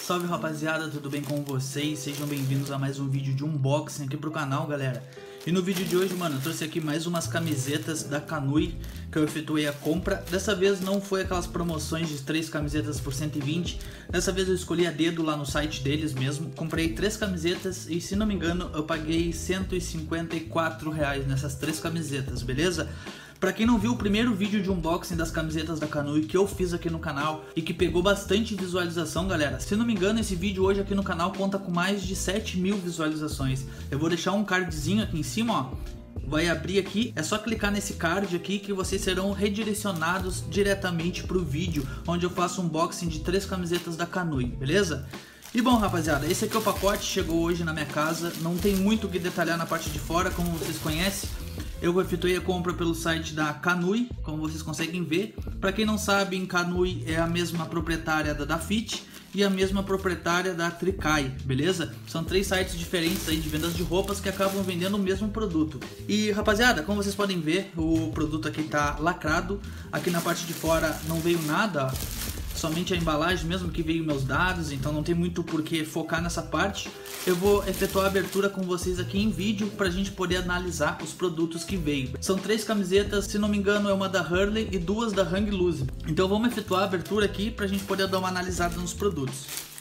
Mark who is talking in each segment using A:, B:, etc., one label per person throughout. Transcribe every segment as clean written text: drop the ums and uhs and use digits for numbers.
A: Salve rapaziada, tudo bem com vocês? Sejam bem-vindos a mais um vídeo de unboxing aqui pro canal, galera. E no vídeo de hoje, mano, eu trouxe aqui mais umas camisetas da Kanui que eu efetuei a compra. Dessa vez não foi aquelas promoções de 3 camisetas por 120. Dessa vez eu escolhi a dedo lá no site deles mesmo. Comprei 3 camisetas e, se não me engano, eu paguei R$154 nessas 3 camisetas, beleza? Pra quem não viu o primeiro vídeo de unboxing das camisetas da Kanui que eu fiz aqui no canal e que pegou bastante visualização, galera, se não me engano esse vídeo hoje aqui no canal conta com mais de 7.000 visualizações. Eu vou deixar um cardzinho aqui em cima, ó, vai abrir aqui, é só clicar nesse card aqui que vocês serão redirecionados diretamente pro vídeo onde eu faço um unboxing de 3 camisetas da Kanui, beleza? E bom, rapaziada, esse aqui é o pacote, chegou hoje na minha casa, não tem muito o que detalhar na parte de fora, como vocês conhecem. Eu efetuei a compra pelo site da Kanui, como vocês conseguem ver. Para quem não sabe, Kanui é a mesma proprietária da Dafit e a mesma proprietária da Trikai, beleza? São 3 sites diferentes aí de vendas de roupas que acabam vendendo o mesmo produto. E rapaziada, como vocês podem ver, o produto aqui tá lacrado. Aqui na parte de fora não veio nada, ó. Somente a embalagem mesmo que veio meus dados, então não tem muito por que focar nessa parte. Eu vou efetuar a abertura com vocês aqui em vídeo pra gente poder analisar os produtos que veio. São 3 camisetas, se não me engano é uma da Hurley e 2 da Hang Loose. Então vamos efetuar a abertura aqui pra gente poder dar uma analisada nos produtos.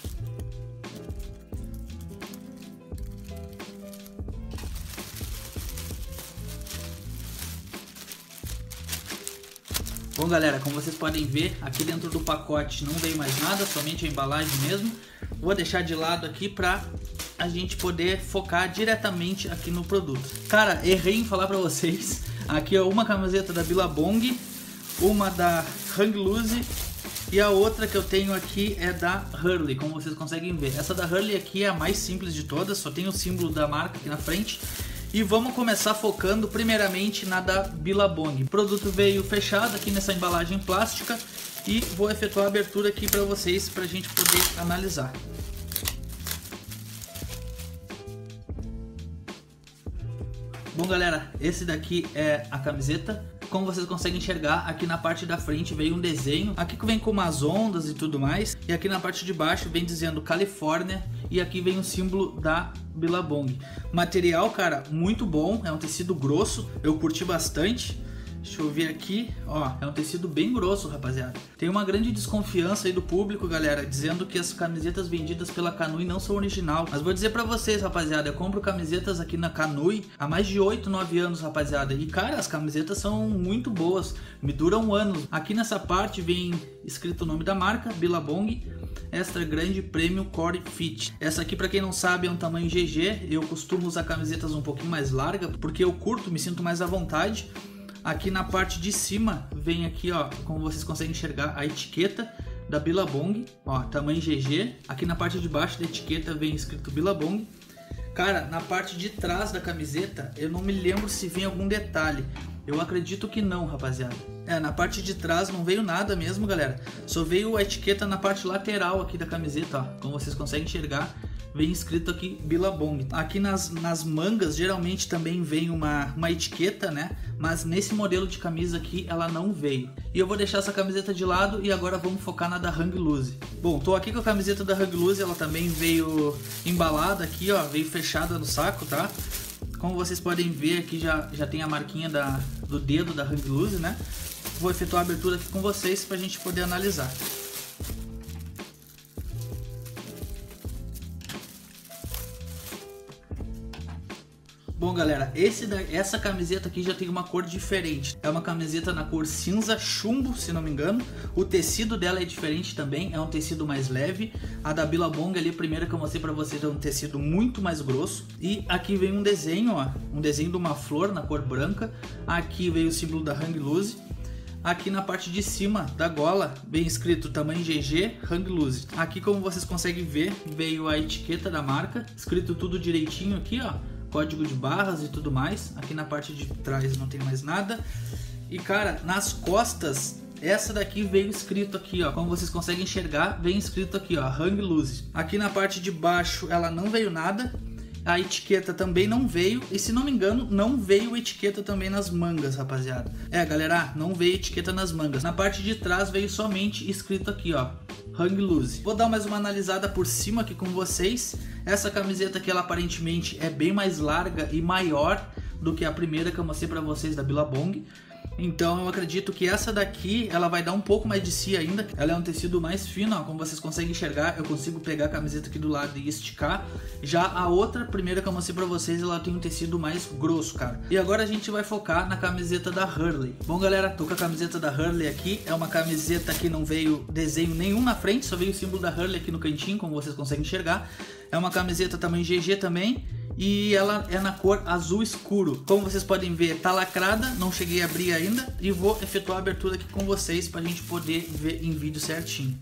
A: Bom, galera, como vocês podem ver, aqui dentro do pacote não veio mais nada, somente a embalagem mesmo. Vou deixar de lado aqui pra a gente poder focar diretamente aqui no produto. Cara, errei em falar pra vocês. Aqui é uma camiseta da Billabong, uma da Hang Loose e a outra que eu tenho aqui é da Hurley, como vocês conseguem ver. Essa da Hurley aqui é a mais simples de todas, só tem o símbolo da marca aqui na frente. E vamos começar focando primeiramente na da Billabong. O produto veio fechado aqui nessa embalagem plástica e vou efetuar a abertura aqui para vocês, para a gente poder analisar. Bom, galera, esse daqui é a camiseta. Como vocês conseguem enxergar, aqui na parte da frente veio um desenho, aqui que vem com umas ondas e tudo mais, e aqui na parte de baixo vem dizendo Califórnia, e aqui vem o símbolo da Billabong. Material, cara, muito bom, é um tecido grosso, eu curti bastante. Deixa eu ver aqui, ó, é um tecido bem grosso, rapaziada. Tem uma grande desconfiança aí do público, galera, dizendo que as camisetas vendidas pela Kanui não são original. Mas vou dizer pra vocês, rapaziada, eu compro camisetas aqui na Kanui há mais de 8, 9 anos, rapaziada. E, cara, as camisetas são muito boas, me duram anos. Aqui nessa parte vem escrito o nome da marca, Billabong Extra Grande Premium Core Fit. Essa aqui, pra quem não sabe, é um tamanho GG. Eu costumo usar camisetas um pouquinho mais largas, porque eu curto, me sinto mais à vontade. Aqui na parte de cima vem aqui, ó, como vocês conseguem enxergar, a etiqueta da Billabong, ó, tamanho GG. Aqui na parte de baixo da etiqueta vem escrito Billabong. Cara, na parte de trás da camiseta, eu não me lembro se vem algum detalhe. Eu acredito que não, rapaziada. É, na parte de trás não veio nada mesmo, galera. Só veio a etiqueta na parte lateral aqui da camiseta, ó, como vocês conseguem enxergar. Vem escrito aqui Billabong. Aqui nas mangas geralmente também vem uma etiqueta, né? Mas nesse modelo de camisa aqui ela não veio. E eu vou deixar essa camiseta de lado e agora vamos focar na da Hang Loose. Bom, tô aqui com a camiseta da Hang Loose, ela também veio embalada aqui, ó, veio fechada no saco, tá? Como vocês podem ver aqui já tem a marquinha do dedo da Hang Loose, né? Vou efetuar a abertura aqui com vocês pra gente poder analisar. Bom, galera, essa camiseta aqui já tem uma cor diferente. É uma camiseta na cor cinza chumbo, se não me engano. O tecido dela é diferente também, é um tecido mais leve. A da Billabong ali, a primeira que eu mostrei pra vocês, é um tecido muito mais grosso. E aqui vem um desenho, ó, um desenho de uma flor na cor branca. Aqui veio o símbolo da Hang Loose. Aqui na parte de cima da gola, bem escrito tamanho GG, Hang Loose. Aqui, como vocês conseguem ver, veio a etiqueta da marca, escrito tudo direitinho aqui, ó. Código de barras e tudo mais. Aqui na parte de trás não tem mais nada. E, cara, nas costas, essa daqui veio escrito aqui, ó. Como vocês conseguem enxergar, vem escrito aqui, ó, Hang Loose. Aqui na parte de baixo ela não veio nada. A etiqueta também não veio. E, se não me engano, não veio etiqueta também nas mangas, rapaziada. É, galera, não veio etiqueta nas mangas. Na parte de trás veio somente escrito aqui, ó, Hang Loose. Vou dar mais uma analisada por cima aqui com vocês. Essa camiseta aqui, ela aparentemente é bem mais larga e maior do que a primeira que eu mostrei pra vocês da Billabong. Então eu acredito que essa daqui, ela vai dar um pouco mais de si ainda. Ela é um tecido mais fino, ó, como vocês conseguem enxergar. Eu consigo pegar a camiseta aqui do lado e esticar. Já a outra, primeira que eu mostrei pra vocês, ela tem um tecido mais grosso, cara. E agora a gente vai focar na camiseta da Hurley. Bom, galera, tô com a camiseta da Hurley aqui. É uma camiseta que não veio desenho nenhum na frente, só veio o símbolo da Hurley aqui no cantinho, como vocês conseguem enxergar. É uma camiseta tamanho GG também. E ela é na cor azul escuro. Como vocês podem ver, tá lacrada, não cheguei a abrir ainda. E vou efetuar a abertura aqui com vocês pra gente poder ver em vídeo certinho.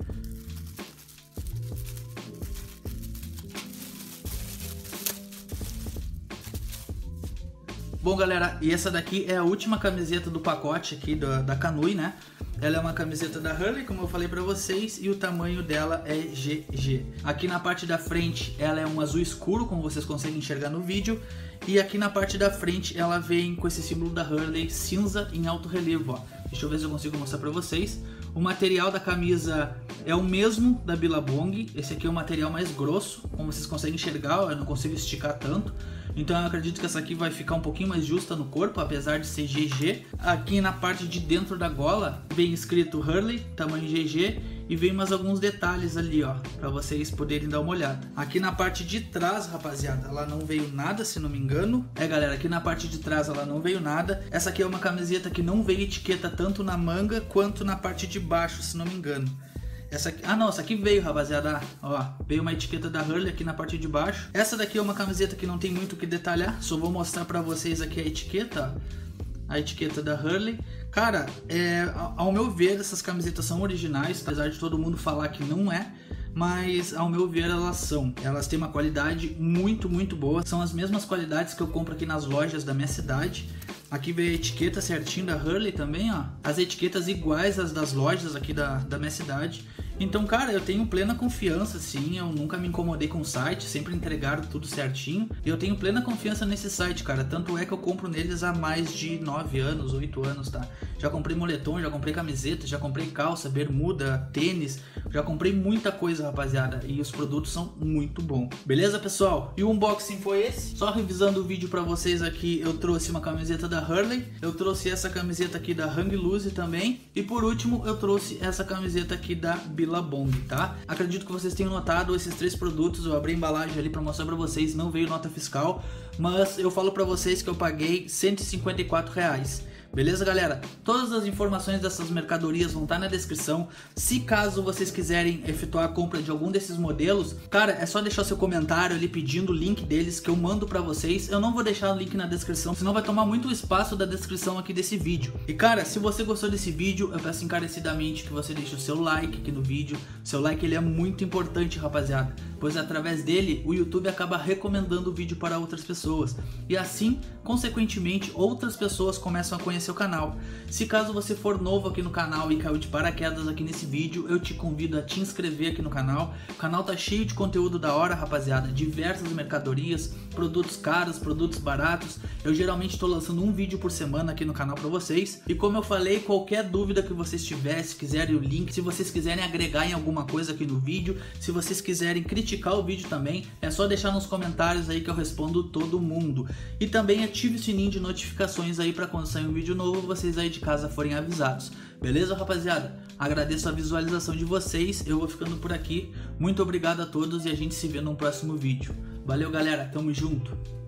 A: Bom, galera, e essa daqui é a última camiseta do pacote aqui da Kanui, né? Ela é uma camiseta da Hurley, como eu falei pra vocês, e o tamanho dela é GG. Aqui na parte da frente ela é um azul escuro, como vocês conseguem enxergar no vídeo. E aqui na parte da frente ela vem com esse símbolo da Hurley cinza em alto relevo, ó. Deixa eu ver se eu consigo mostrar pra vocês. O material da camisa é o mesmo da Billabong. Esse aqui é o material mais grosso, como vocês conseguem enxergar, ó, eu não consigo esticar tanto. Então eu acredito que essa aqui vai ficar um pouquinho mais justa no corpo, apesar de ser GG. Aqui na parte de dentro da gola vem escrito Hurley, tamanho GG, e vem mais alguns detalhes ali, ó, pra vocês poderem dar uma olhada. Aqui na parte de trás, rapaziada, ela não veio nada, se não me engano. Galera, aqui na parte de trás ela não veio nada. Essa aqui é uma camiseta que não veio etiqueta tanto na manga quanto na parte de baixo, se não me engano. Essa aqui, ah não, essa aqui veio, rapaziada, ó, veio uma etiqueta da Hurley aqui na parte de baixo. Essa daqui é uma camiseta que não tem muito o que detalhar, só vou mostrar pra vocês aqui a etiqueta, ó. A etiqueta da Hurley. Cara, ao meu ver, essas camisetas são originais, apesar de todo mundo falar que não é. Mas ao meu ver elas são. Elas têm uma qualidade muito, muito boa. São as mesmas qualidades que eu compro aqui nas lojas da minha cidade. Aqui veio a etiqueta certinho da Hurley também, ó. As etiquetas iguais às das lojas aqui da minha cidade. Então, cara, eu tenho plena confiança, sim. Eu nunca me incomodei com o site, sempre entregaram tudo certinho. E eu tenho plena confiança nesse site, cara. Tanto é que eu compro neles há mais de 9 anos, 8 anos, tá? Já comprei moletom, já comprei camiseta, já comprei calça, bermuda, tênis. Já comprei muita coisa, rapaziada. E os produtos são muito bons. Beleza, pessoal? E o unboxing foi esse. Só revisando o vídeo pra vocês aqui, eu trouxe uma camiseta da Hurley. Eu trouxe essa camiseta aqui da Hang Loose também. E por último, eu trouxe essa camiseta aqui da Billabong, tá? Acredito que vocês tenham notado esses 3 produtos. Eu abri a embalagem ali pra mostrar pra vocês. Não veio nota fiscal, mas eu falo pra vocês que eu paguei R$154. Beleza, galera? Todas as informações dessas mercadorias vão estar na descrição. Se caso vocês quiserem efetuar a compra de algum desses modelos, cara, é só deixar seu comentário ali pedindo o link deles que eu mando pra vocês. Eu não vou deixar o link na descrição, senão vai tomar muito espaço da descrição aqui desse vídeo. E cara, se você gostou desse vídeo, eu peço encarecidamente que você deixe o seu like aqui no vídeo. Seu like, ele é muito importante, rapaziada, pois através dele o YouTube acaba recomendando o vídeo para outras pessoas. E assim, consequentemente, outras pessoas começam a conhecer o canal. Se caso você for novo aqui no canal e caiu de paraquedas aqui nesse vídeo, eu te convido a te inscrever aqui no canal. O canal tá cheio de conteúdo da hora, rapaziada, diversas mercadorias, produtos caros, produtos baratos. Eu geralmente tô lançando um vídeo por semana aqui no canal pra vocês. E como eu falei, qualquer dúvida que vocês tiverem, se quiserem o link, se vocês quiserem agregar em alguma coisa aqui no vídeo, se vocês quiserem criticar o vídeo também, é só deixar nos comentários aí que eu respondo todo mundo. E também ative o sininho de notificações aí pra quando sair um vídeo novo, vocês aí de casa forem avisados. Beleza, rapaziada? Agradeço a visualização de vocês, eu vou ficando por aqui. Muito obrigado a todos e a gente se vê no próximo vídeo. Valeu, galera, tamo junto!